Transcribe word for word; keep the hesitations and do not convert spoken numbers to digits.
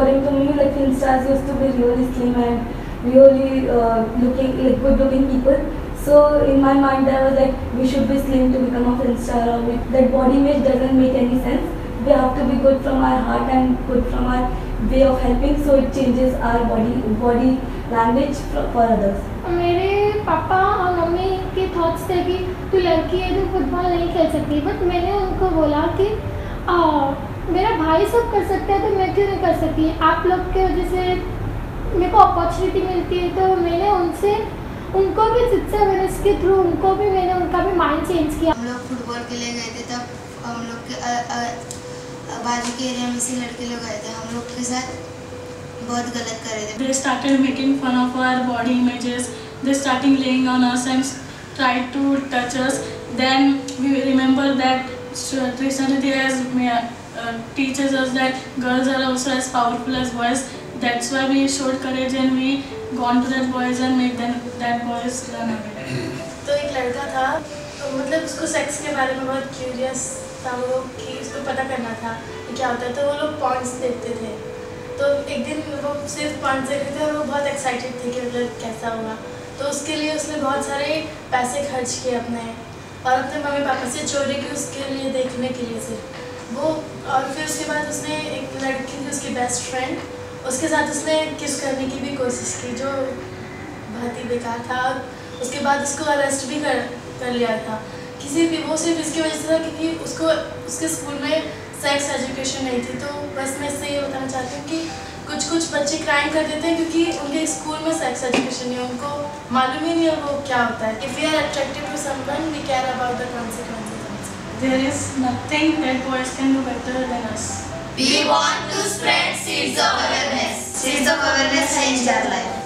according to me, like film stars used to be really slim and really uh, looking like good looking people. So in my mind I was like, we should be slim to become a film star, or we, that body image doesn't make any sense. We have to be good from our heart and good from our way of helping, so it changes our body body language for, for others. मेरे पापा और mummy के thoughts थे कि तू लड़की है तो फुटबॉल नहीं खेल सकती, बट मैंने उनको बोला कि आ, मेरा भाई सब कर सकता है तो मैं क्यों नहीं कर सकती। आप लोग के वजह से मेरे को अपॉर्चुनिटी मिलती है, तो मैंने उनसे उनको भी शिक्षा वेनेस के थ्रू उनको भी मैंने उनका भी माइंड चेंज किया। हम लोग फुटबॉल के लिए गए थे, तब हम लोग के अ, अ, बाजू के एरिया में से लड़के लोग आए थे, हम लोग के साथ बहुत गलत कर रहे थे। They started making fun of our body images. They started laying on us and tried to touch us. Then we remember that Trishanati has uh, teaches us that girls are also as powerful as boys. That's why we showed courage and we gone to that boys and made them that boys run away. तो एक लड़का था, तो मतलब उसको sex के बारे में बहुत क्यूरियस था वो, कि उसको पता करना था कि क्या होता है, तो वो लोग पॉइंट्स देखते थे। तो एक दिन वो सिर्फ पॉइंट्स देख रहे थे और वो बहुत एक्साइटेड थे कि मतलब कैसा होगा, तो उसके लिए उसने बहुत सारे पैसे खर्च किए अपने और अपने मम्मी पापा से चोरी की उसके लिए देखने के लिए सिर्फ वो। और फिर उसके बाद उसने एक लड़की थी उसकी बेस्ट फ्रेंड, उसके साथ उसने किस करने की भी कोशिश की जो बहुत ही बेकार था। और उसके बाद उसको अरेस्ट भी कर कर लिया था किसी भी, वो सिर्फ इसकी वजह से था क्योंकि उसको उसके स्कूल में सेक्स एजुकेशन नहीं थी। तो बस मैं इससे ये बताना चाहती हूँ कि कुछ कुछ बच्चे क्राइम कर देते हैं क्योंकि उनके स्कूल में सेक्स एजुकेशन नहीं है, उनको मालूम ही नहीं है वो क्या होता है। If we are attractive to someone we care about the consequences. There is nothing that boys can do better than us. We want to spread seeds of awareness. Seeds of awareness change our life.